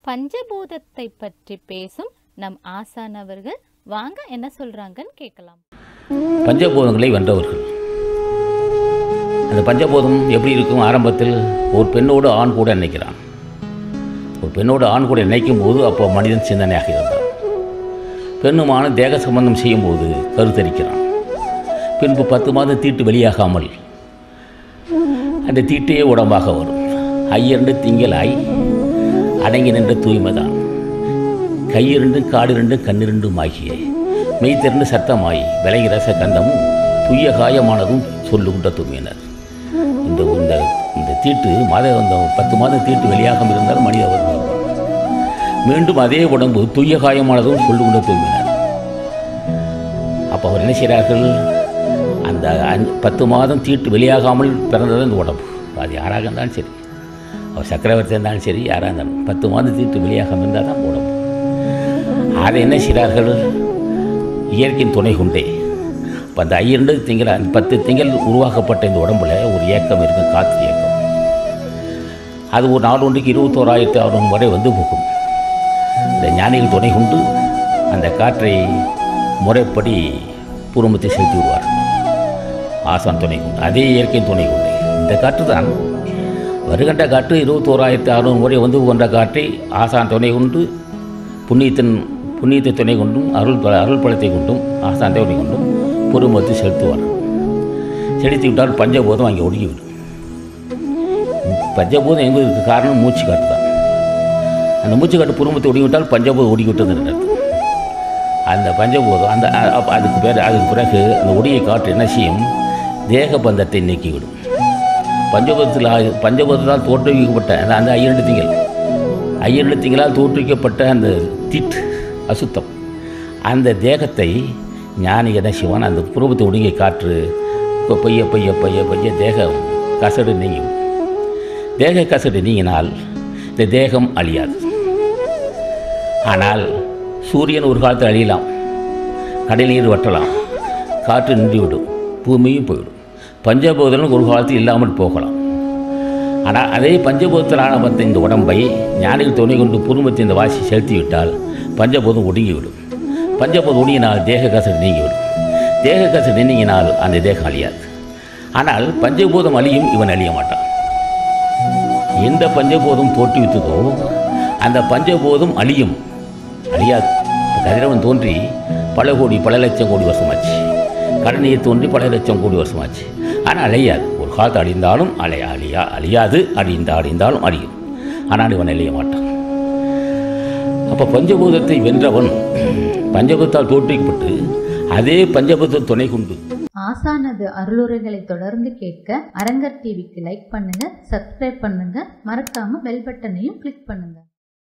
பஞ்சபூதத்தை பற்றி பேசும் நம் ஆசான் அவர்கள் வாங்க என்ன சொல்றாங்கன்னு கேட்கலாம். பஞ்சபூதங்களை வென்றவர்கள். அந்த பஞ்சபூதம் எப்படி இருக்கும்? ஆரம்பத்தில் ஒரு பெண்ணோடு ஆண் கூட நினைக்கிறான். ஒரு பெண்ணோடு ஆண் கூட நினைக்கும் போது அப்போ மனிதன் சிந்தனையாக இருந்தான். பெண்ணுமான தேக சம்பந்தம் செய்யும்போது கருத்தரிக்கிறான். பின்பு 10 மாதம் தீட்டு வெளியாகாமல் அந்த தீட்டையே உடம்பாக வரும். ஐயரண்டு திங்களாய் அடங்கி நின்ற தூய்மைதான். கையிரண்டும் காடிரண்டும் கண்ணிரண்டும் ஆகிய மெய்த்திரண்டு சத்தமாய் விலகி ரச கந்தமும் துய்ய காயமானதும் சொல்லுகின்ற தூய்மையினர். இந்த தீட்டு அந்த 10 மாதம் தீட்டு வெளியாகம் இருந்தால் மனித வருவார். மீண்டும் அதே உடம்பு துய்ய காயமானதும் சொல்லுகின்ற தூய்மையினர். அப்போ அவர் என்ன செய்கிறார்கள்? அந்த 10 மாதம் தீட்டு வெளியாகாமல் பிறந்தது இந்த உடம்பு. அது யாராக இருந்தாலும் சரி, அவர் சக்கரவர்த்தி இருந்தாலும் சரி, யாராக இருந்தாலும் 10 மாதம் தீட்டு வெளியாகாமல் இருந்தால் தான் உடம்பு. அதை என்ன செய்கிறார்கள்? இயற்கையின் துணை கொண்டே இப்போ அந்த 2 திங்கள் 10 திங்கள் உருவாக்கப்பட்ட இந்த உடம்பில் ஒரு இயக்கம் இருக்கும், காற்று இயக்கம். அது ஒரு நாள் ஒன்றுக்கு 21,600 வரை வந்து போகும். இந்த ஞானிகள் துணை கொண்டு அந்த காற்றை முறைப்படி பூர்வமத்தை செலுத்தி விடுவார்கள். ஆசான் துணை கொண்டு, அதே இயற்கையின் துணை கொண்டு இந்த காற்று தான் வருகின்ற காற்று 21,600 முறை வந்து கொண்ட காற்றை ஆசான் துணை கொண்டு புண்ணியத்தை துணை கொண்டும் அருள் பலத்தை கொண்டும் ஆசான் துணை கொண்டும் பூர்வமத்தை செலுத்துவார். செலுத்தி விட்டால் பஞ்சபூதம் அங்கே ஒடுங்கிவிடும். பஞ்சபூதம் என்பதற்கு காரணம் மூச்சு காற்று தான். அந்த மூச்சு காற்று பூர்வமத்தை ஒடுங்கிவிட்டால் பஞ்சபூதம் ஒடுங்கிவிட்டது அர்த்தம். அந்த பஞ்சபூதம் அதுக்கு பிறகு அந்த ஒடிய காற்று என்ன செய்யும்? தேக பந்தத்தை நீக்கிவிடும். பஞ்சபூதத்தால் தோற்றுவிக்கப்பட்ட அந்த 2 திங்களால் தோற்றுவிக்கப்பட்ட அந்த தீட்டு அசுத்தம் அந்த தேகத்தை ஞானி என்ன செய்வான்? அந்த பூர்வத்தை ஒடுங்கிய காற்று இப்போ பைய தேகம் கசடு நீங்கும். தேக கசடு நீங்கினால் இந்த தேகம் அழியாது. ஆனால் சூரியன் ஒரு காலத்தில் அழியலாம், கடல் நீர் வற்றலாம், காற்று நின்றுவிடும், பூமியும் போய்விடும். பஞ்சபூதங்களும் ஒரு காலத்தில் இல்லாமல் போகலாம். ஆனால் அதே பஞ்சபூதத்திலான வந்த இந்த உடம்பை ஞானிகள் துணை கொண்டு பூர்வத்தை இந்த வாசி செலுத்தி விட்டால் பஞ்சபூதம் ஒடுங்கிவிடும். பஞ்சபூதம் ஒடுங்கினால் தேக கசடு நீங்கிவிடும். தேக கசடு நீங்கினால் அந்த தேகம் அழியாது. ஆனால் பஞ்சபூதம் அழியும், இவன் அழிய மாட்டான். எந்த பஞ்சபூதம் தோற்றுவித்ததோ அந்த பஞ்சபூதம் அழியும், அழியாது. கதிரவன் தோன்றி பல லட்சம் கோடி வருஷமாச்சு. கடநீர் தோன்றி பல லட்சம் கோடி வருஷமாச்சு. ஆனால் அழியாது. ஒரு காலத்து அழிந்தாலும் அழியாது, அழிந்தாலும் அழியும். ஆனால் இவன் அழிய மாட்டான். அப்போ பஞ்சபூதத்தை வென்றவன் பஞ்சபூதத்தால் தோற்றுவிக்கப்பட்டு அதே பஞ்சபூத துணை கொண்டு ஆசானது அருளுரைகளை தொடர்ந்து கேட்க அரங்கர் டிவிக்கு லைக் பண்ணுங்க, சப்ஸ்கிரைப் பண்ணுங்க, மறக்காம பெல் பட்டனையும் கிளிக் பண்ணுங்க.